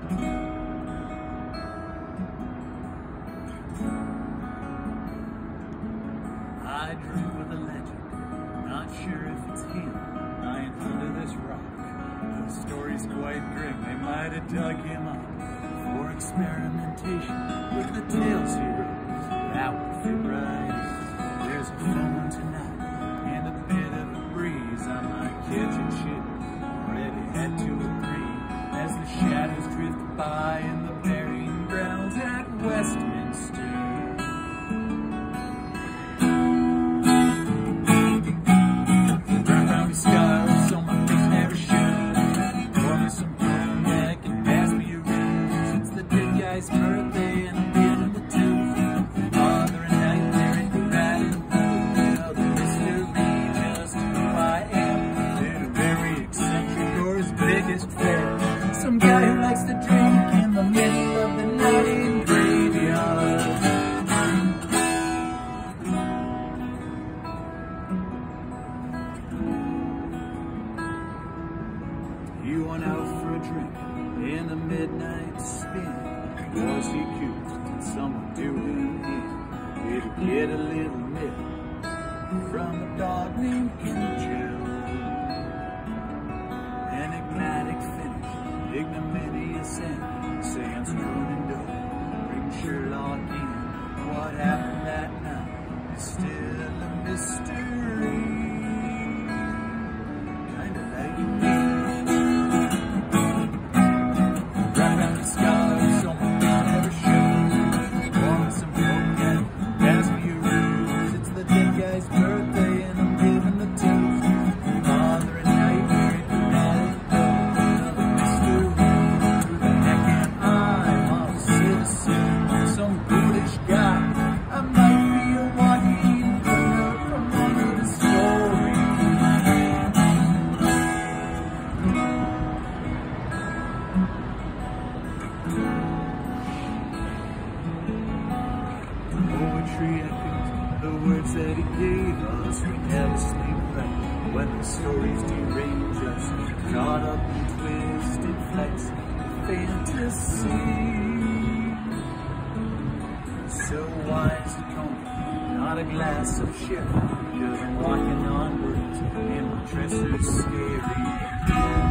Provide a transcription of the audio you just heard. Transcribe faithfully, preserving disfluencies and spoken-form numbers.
I drew with a legend, not sure if it's him lying under this rock. The story's quite grim, they might have dug him up for experimentation with the tales he wrote. That would fit right. There's a full moon tonight and a bit of a breeze. I might catch a chill, already had to agree, as the shadows drift by in the burying grounds at Westminster. Birthday and a bit of the tooth. Father and nightmare and the rat and the the mystery, just who I am. In a very eccentric or his biggest fan. Some guy who likes to drink in the middle of the night in graveyards. He went out for a drink in the midnight spin. Was he cute? Did someone do him in? Did he get a little nip from a dog named Angel? Enigmatic finish, ignominious end, sans running door, bring Sherlock in. What happened that night is still a mystery. Kinda like me. Right around the scars, so birthday and I'm giving the tooth. Father and nightmare and the mystery. Who the heck am I? I'm a citizen, some British guy. I might be a walking thriller from one of the stories. Poetry echoes the words that he gave us. We never sleep right when the stories derange us, caught up in twisted flights of fantasy. So wise to come, not a glass of sherry, 'cause I'm walking on words and my dresser's scary.